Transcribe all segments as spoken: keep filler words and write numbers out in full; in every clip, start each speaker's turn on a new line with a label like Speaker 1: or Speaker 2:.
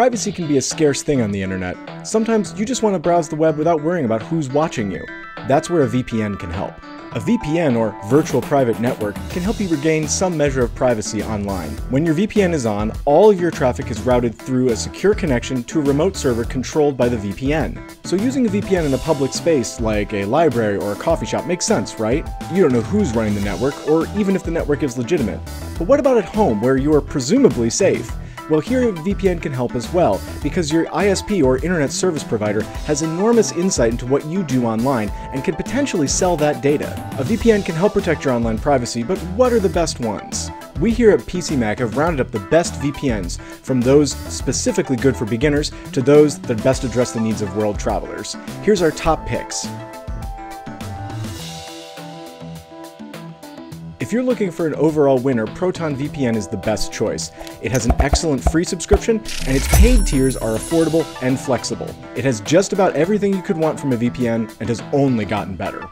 Speaker 1: Privacy can be a scarce thing on the internet. Sometimes you just want to browse the web without worrying about who's watching you. That's where a V P N can help. A V P N, or Virtual Private Network, can help you regain some measure of privacy online. When your V P N is on, all of your traffic is routed through a secure connection to a remote server controlled by the V P N. So using a V P N in a public space, like a library or a coffee shop, makes sense, right? You don't know who's running the network, or even if the network is legitimate. But what about at home, where you are presumably safe? Well, here a V P N can help as well, because your I S P or internet service provider has enormous insight into what you do online and can potentially sell that data. A V P N can help protect your online privacy, but what are the best ones? We here at P C Mag have rounded up the best V P Ns, from those specifically good for beginners to those that best address the needs of world travelers. Here's our top picks. If you're looking for an overall winner, ProtonVPN is the best choice. It has an excellent free subscription, and its paid tiers are affordable and flexible. It has just about everything you could want from a V P N and has only gotten better.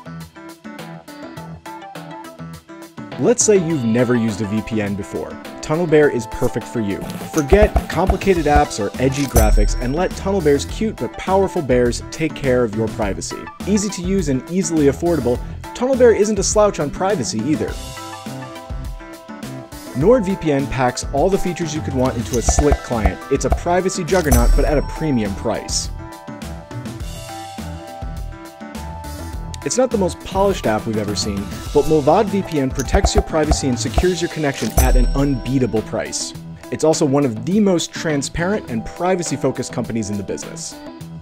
Speaker 1: Let's say you've never used a V P N before. TunnelBear is perfect for you. Forget complicated apps or edgy graphics and let TunnelBear's cute but powerful bears take care of your privacy. Easy to use and easily affordable, TunnelBear isn't a slouch on privacy either. NordVPN packs all the features you could want into a slick client. It's a privacy juggernaut, but at a premium price. It's not the most polished app we've ever seen, but Mullvad V P N protects your privacy and secures your connection at an unbeatable price. It's also one of the most transparent and privacy-focused companies in the business.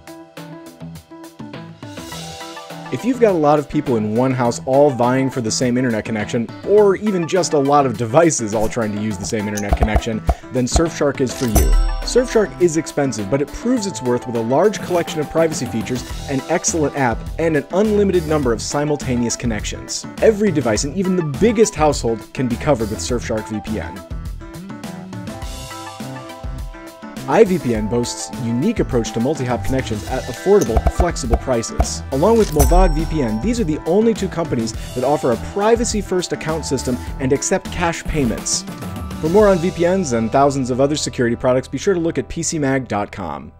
Speaker 1: If you've got a lot of people in one house all vying for the same internet connection, or even just a lot of devices all trying to use the same internet connection, then Surfshark is for you. Surfshark is expensive, but it proves its worth with a large collection of privacy features, an excellent app, and an unlimited number of simultaneous connections. Every device, and even the biggest household, can be covered with Surfshark V P N. I V P N boasts a unique approach to multi-hop connections at affordable, flexible prices. Along with Mullvad V P N, these are the only two companies that offer a privacy-first account system and accept cash payments. For more on V P Ns and thousands of other security products, be sure to look at P C mag dot com.